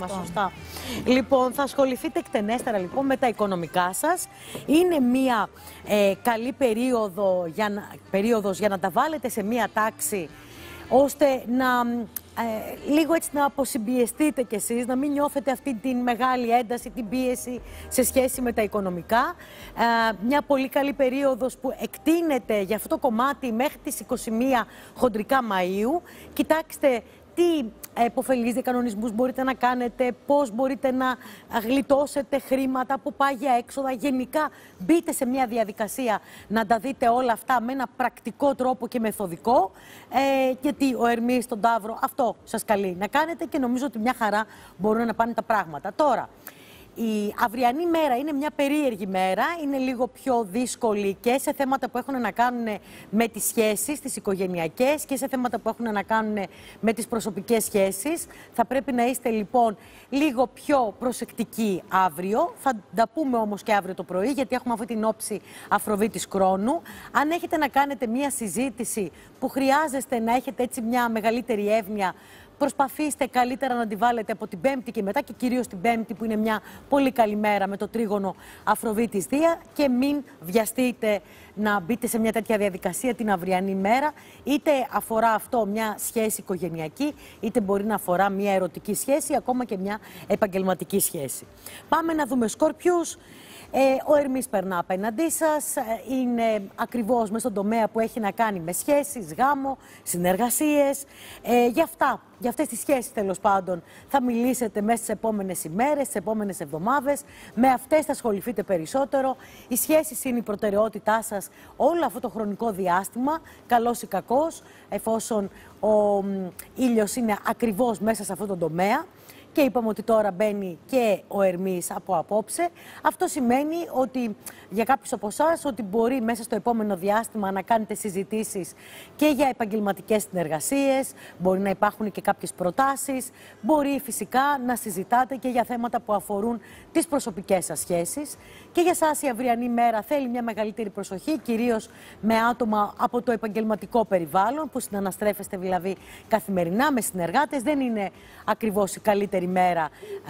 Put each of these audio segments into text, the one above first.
Σωστά. Λοιπόν, θα ασχοληθείτε εκτενέστερα λοιπόν με τα οικονομικά σας. Είναι μια καλή περίοδος για να τα βάλετε σε μια τάξη, ώστε να λίγο έτσι να αποσυμπιεστείτε κι εσείς, να μην νιώθετε αυτή την μεγάλη ένταση, την πίεση σε σχέση με τα οικονομικά. Μια πολύ καλή περίοδος που εκτείνεται για αυτό το κομμάτι μέχρι τις 21 χοντρικά Μαΐου. Κοιτάξτε τι επωφελείς διακανονισμούς μπορείτε να κάνετε, πώς μπορείτε να γλιτώσετε χρήματα από πάγια έξοδα. Γενικά μπείτε σε μια διαδικασία να τα δείτε όλα αυτά με ένα πρακτικό τρόπο και μεθοδικό, γιατί ο Ερμής στον Ταύρο αυτό σας καλεί να κάνετε και νομίζω ότι μια χαρά μπορούν να πάνε τα πράγματα. Τώρα, η αυριανή μέρα είναι μια περίεργη μέρα, είναι λίγο πιο δύσκολη και σε θέματα που έχουν να κάνουν με τις σχέσεις, τις οικογενειακές, και σε θέματα που έχουν να κάνουν με τις προσωπικές σχέσεις. Θα πρέπει να είστε λοιπόν λίγο πιο προσεκτικοί αύριο. Θα τα πούμε όμως και αύριο το πρωί, γιατί έχουμε αυτή την όψη Αφροδίτης Κρόνου. Αν έχετε να κάνετε μια συζήτηση που χρειάζεστε να έχετε έτσι μια μεγαλύτερη εύνοια, προσπαθήστε καλύτερα να τη βάλετε από την Πέμπτη και μετά, και κυρίως την Πέμπτη που είναι μια πολύ καλή μέρα με το τρίγωνο Αφροδίτης Δία, και μην βιαστείτε να μπείτε σε μια τέτοια διαδικασία την αυριανή μέρα. Είτε αφορά αυτό μια σχέση οικογενειακή, είτε μπορεί να αφορά μια ερωτική σχέση, ακόμα και μια επαγγελματική σχέση. Πάμε να δούμε Σκορπιούς. Ο Ερμής περνά απέναντί σας, είναι ακριβώς μες στον τομέα που έχει να κάνει με σχέσεις, γάμο, συνεργασίες. Για αυτές τις σχέσεις τέλος πάντων θα μιλήσετε μέσα στις επόμενες ημέρες, στις επόμενες εβδομάδες. Με αυτές θα ασχοληθείτε περισσότερο. Οι σχέσεις είναι η προτεραιότητά σας όλο αυτό το χρονικό διάστημα, καλός ή κακός, εφόσον ο ήλιος είναι ακριβώς μέσα σε αυτό το τομέα. Και είπαμε ότι τώρα μπαίνει και ο Ερμής από απόψε. Αυτό σημαίνει ότι για κάποιους από εσάς ότι μπορεί μέσα στο επόμενο διάστημα να κάνετε συζητήσεις και για επαγγελματικές συνεργασίες, μπορεί να υπάρχουν και κάποιες προτάσεις, μπορεί φυσικά να συζητάτε και για θέματα που αφορούν τις προσωπικές σας σχέσεις. Και για εσάς η αυριανή μέρα θέλει μια μεγαλύτερη προσοχή, κυρίως με άτομα από το επαγγελματικό περιβάλλον, που συναναστρέφεστε δηλαδή καθημερινά με συνεργάτες. Δεν είναι ακριβώς η καλύτερη μέρα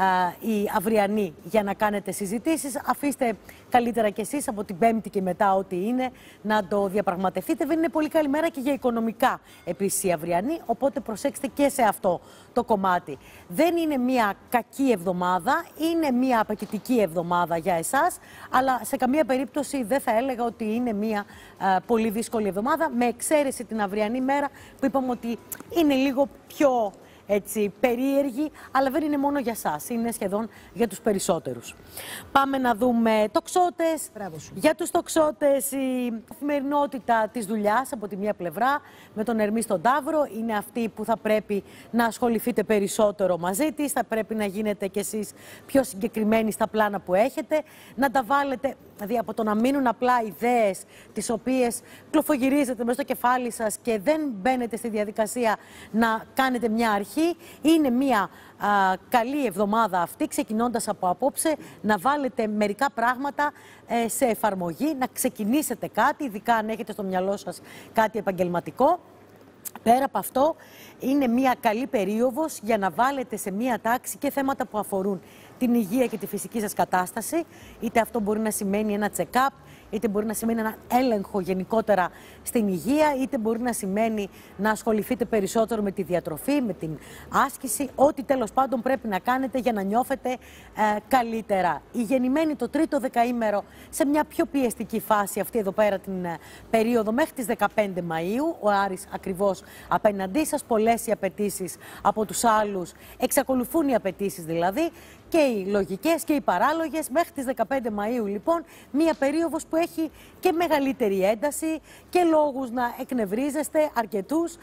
η αυριανή για να κάνετε συζητήσεις. Αφήστε καλύτερα κι εσείς από την Πέμπτη και μετά ό,τι είναι να το διαπραγματευτείτε. Δεν είναι πολύ καλή μέρα και για οικονομικά επίσης η αυριανή, οπότε προσέξτε και σε αυτό το κομμάτι. Δεν είναι μια κακή εβδομάδα, είναι μια απαιτητική εβδομάδα για εσάς, αλλά σε καμία περίπτωση δεν θα έλεγα ότι είναι μια πολύ δύσκολη εβδομάδα, με εξαίρεση την αυριανή μέρα που είπαμε ότι είναι λίγο πιο έτσι περίεργη, αλλά δεν είναι μόνο για σας, είναι σχεδόν για τους περισσότερους. Πάμε να δούμε τοξότες. Για τους τοξότες η καθημερινότητα της δουλειάς από τη μία πλευρά, με τον Ερμή στον Ταύρο, είναι αυτή που θα πρέπει να ασχοληθείτε περισσότερο μαζί της, θα πρέπει να γίνετε κι εσείς πιο συγκεκριμένοι στα πλάνα που έχετε, να τα βάλετε, δηλαδή από το να μείνουν απλά ιδέες τις οποίες κλωφογυρίζετε μέσα στο κεφάλι σας και δεν μπαίνετε στη διαδικασία να κάνετε μια αρχή. Είναι μια καλή εβδομάδα αυτή, ξεκινώντας από απόψε, να βάλετε μερικά πράγματα σε εφαρμογή, να ξεκινήσετε κάτι, ειδικά αν έχετε στο μυαλό σας κάτι επαγγελματικό. Πέρα από αυτό, είναι μια καλή περίοδος για να βάλετε σε μια τάξη και θέματα που αφορούν την υγεία και τη φυσική σας κατάσταση. Είτε αυτό μπορεί να σημαίνει ένα check-up, είτε μπορεί να σημαίνει ένα έλεγχο γενικότερα στην υγεία, είτε μπορεί να σημαίνει να ασχοληθείτε περισσότερο με τη διατροφή, με την άσκηση, ό,τι τέλος πάντων πρέπει να κάνετε για να νιώθετε καλύτερα. Οι γεννημένοι το τρίτο δεκαήμερο σε μια πιο πιεστική φάση αυτή εδώ πέρα την περίοδο μέχρι τις 15 Μαΐου, ο Άρης ακριβώς απέναντί σας, πολλές οι απαιτήσεις από τους άλλους, εξακολουθούν οι απαιτήσεις δηλαδή, και οι λογικές και οι παράλογες. Μέχρι τις 15 Μαΐου λοιπόν μία περίοδος που έχει και μεγαλύτερη ένταση και λόγους να εκνευρίζεστε αρκετούς,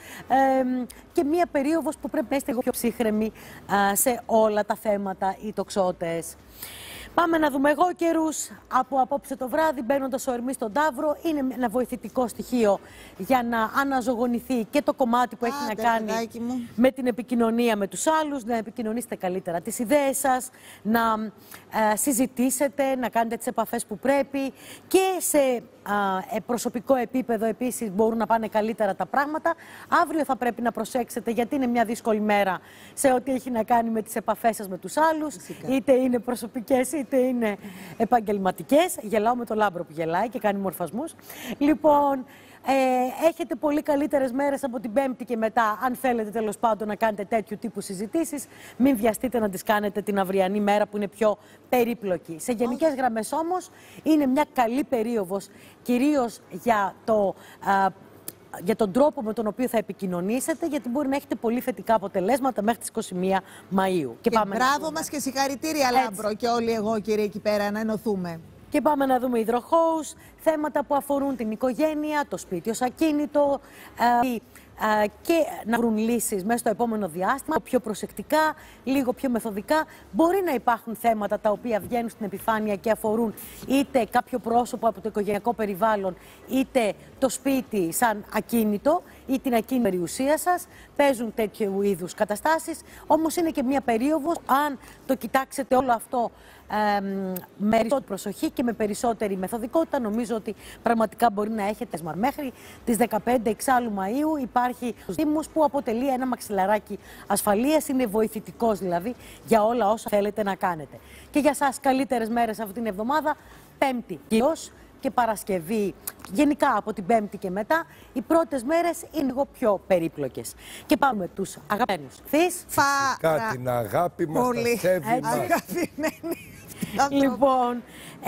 και μία περίοδος που πρέπει να είστε πιο ψύχρεμοι σε όλα τα θέματα οι τοξότες. Πάμε να δούμε εγώ καιρούς από απόψε το βράδυ, μπαίνοντας ο Ερμής στον Ταύρο. Είναι ένα βοηθητικό στοιχείο για να αναζωογονηθεί και το κομμάτι που έχει να κάνει με την επικοινωνία με τους άλλους, να επικοινωνήσετε καλύτερα τις ιδέες σας, να συζητήσετε, να κάνετε τις επαφές που πρέπει και σε προσωπικό επίπεδο επίσης μπορούν να πάνε καλύτερα τα πράγματα. Αύριο θα πρέπει να προσέξετε γιατί είναι μια δύσκολη μέρα σε ό,τι έχει να κάνει με τις επαφές σας με τους άλλους, είτε είναι προσωπικές είτε είναι επαγγελματικές. Γελάω με το Λάμπρο που γελάει και κάνει μορφασμούς. Λοιπόν, έχετε πολύ καλύτερες μέρες από την Πέμπτη και μετά, αν θέλετε τέλος πάντων να κάνετε τέτοιου τύπου συζητήσεις. Μην βιαστείτε να τις κάνετε την αυριανή μέρα που είναι πιο περίπλοκη. Σε γενικές γραμμές όμως είναι μια καλή περίοδος, κυρίως για τον τρόπο με τον οποίο θα επικοινωνήσετε, γιατί μπορεί να έχετε πολύ θετικά αποτελέσματα μέχρι τις 21 Μαΐου. Και πάμε μπράβο μας και συγχαρητήρια Λάμπρο και όλοι εγώ κύριε εκεί πέρα να ενωθούμε. Και πάμε να δούμε υδροχόους, θέματα που αφορούν την οικογένεια, το σπίτι ως ακίνητο και να βρουν λύσεις μέσα στο επόμενο διάστημα, πιο προσεκτικά, λίγο πιο μεθοδικά. Μπορεί να υπάρχουν θέματα τα οποία βγαίνουν στην επιφάνεια και αφορούν είτε κάποιο πρόσωπο από το οικογενειακό περιβάλλον, είτε το σπίτι σαν ακίνητο ή την ακίνητη περιουσία σας. Παίζουν τέτοιου είδους καταστάσεις, όμως είναι και μια περίοδος, αν το κοιτάξετε όλο αυτό με περισσότερη προσοχή και με περισσότερη μεθοδικότητα, νομίζω ότι πραγματικά μπορεί να έχετε. Μέχρι τις 15 εξάλλου Μαΐου υπάρχει στους Δήμους που αποτελεί ένα μαξιλαράκι ασφαλείας, είναι βοηθητικός δηλαδή για όλα όσα θέλετε να κάνετε. Και για σας καλύτερες μέρες αυτή την εβδομάδα, Πέμπτη κυρίως και Παρασκευή, γενικά από την Πέμπτη και μετά, οι πρώτες μέρες είναι λίγο πιο περίπλοκες. Και πάμε με τους αγαπημένους Θείς. Φυσικά την αγάπη μας, τα σέβη μας. Αγαπημένοι. Λοιπόν,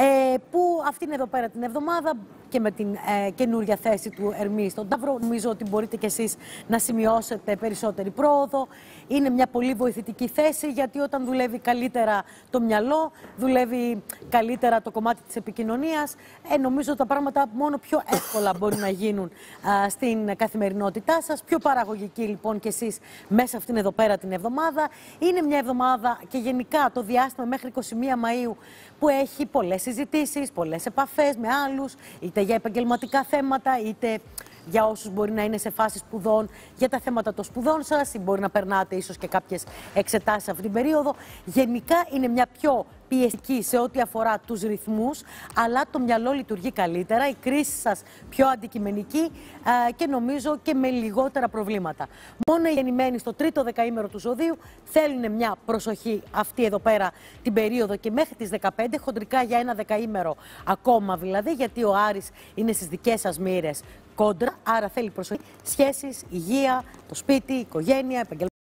που αυτή είναι εδώ πέρα την εβδομάδα και με την καινούρια θέση του Ερμή στον Ταύρο, νομίζω ότι μπορείτε κι εσείς να σημειώσετε περισσότερη πρόοδο. Είναι μια πολύ βοηθητική θέση, γιατί όταν δουλεύει καλύτερα το μυαλό, δουλεύει καλύτερα το κομμάτι της επικοινωνίας, νομίζω τα πράγματα μόνο πιο εύκολα μπορεί να γίνουν στην καθημερινότητά σας. Πιο παραγωγική λοιπόν κι εσείς μέσα αυτήν εδώ πέρα την εβδομάδα. Είναι μια εβδομάδα και γενικά το διάστημα μέχρι 21 Μαΐου που έχει πολλές συζητήσεις, πολλές επαφές με άλλους, είτε για επαγγελματικά θέματα, είτε για όσους μπορεί να είναι σε φάση σπουδών, για τα θέματα των σπουδών σας, ή μπορεί να περνάτε ίσως και κάποιες εξετάσεις αυτή την περίοδο. Γενικά είναι μια πιο πιεστική σε ό,τι αφορά τους ρυθμούς, αλλά το μυαλό λειτουργεί καλύτερα, η κρίση σας πιο αντικειμενική και νομίζω και με λιγότερα προβλήματα. Μόνο οι γεννημένοι στο τρίτο δεκαήμερο του ζωδίου θέλουν μια προσοχή αυτή εδώ πέρα την περίοδο και μέχρι τις 15, χοντρικά για ένα δεκαήμερο ακόμα δηλαδή, γιατί ο Άρης είναι στις δικές σας μοίρες κόντρα, άρα θέλει προσοχή, σχέσεις, υγεία, το σπίτι, οικογένεια, επαγγελματικά.